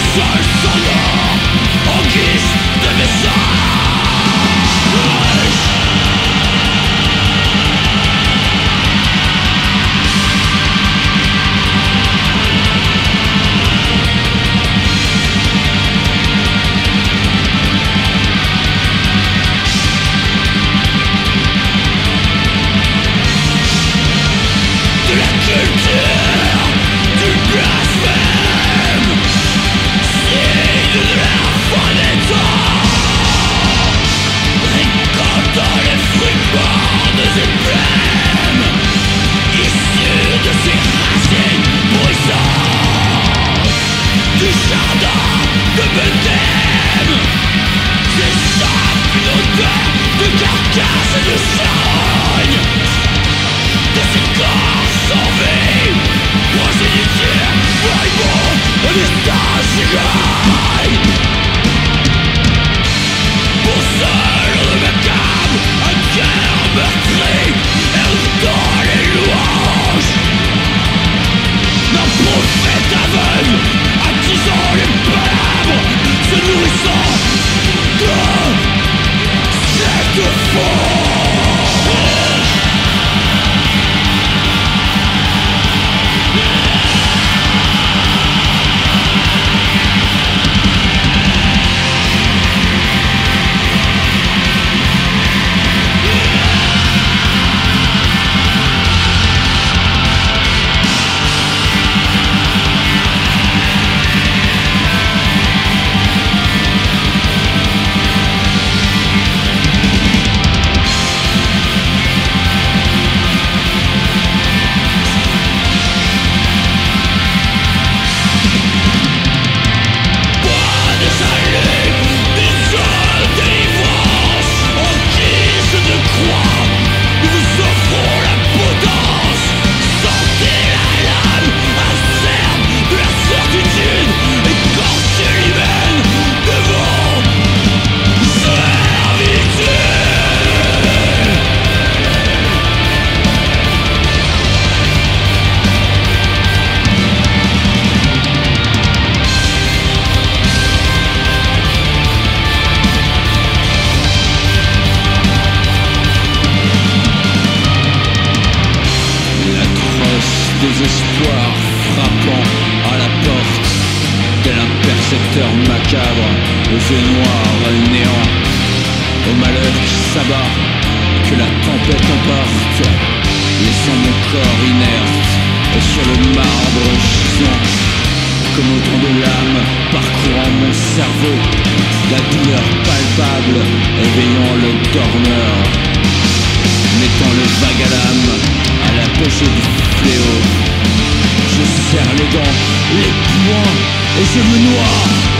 seul s'endort en guise de message. De la culture du blasphème, signe de la fin des temps, récoltant les fruits morts des emblèmes, issus de ces racines bruissantes, du jardin de Bethléem, s'échappe une odeur de carcasse et de charogne, de ces corps sans vie, progéniture, moribond, au destin cigogne. Pour seul de macabre, un cœur meurtri, éructant les louanges d'un prophète aveugle, attisant les palabres, se nourrissant de cette force. Désespoir frappant à la porte, tel un percepteur macabre, aux yeux noirs et néant, au malheur qui s'abat, que la tempête emporte, laissant mon corps inerte et sur le marbre gisant, comme autant de lames parcourant mon cerveau, la douleur palpable éveillant le dormeur, mettant le vague à l'âme à l'apogée du fléau. Je serre les dents, les poings et je me noie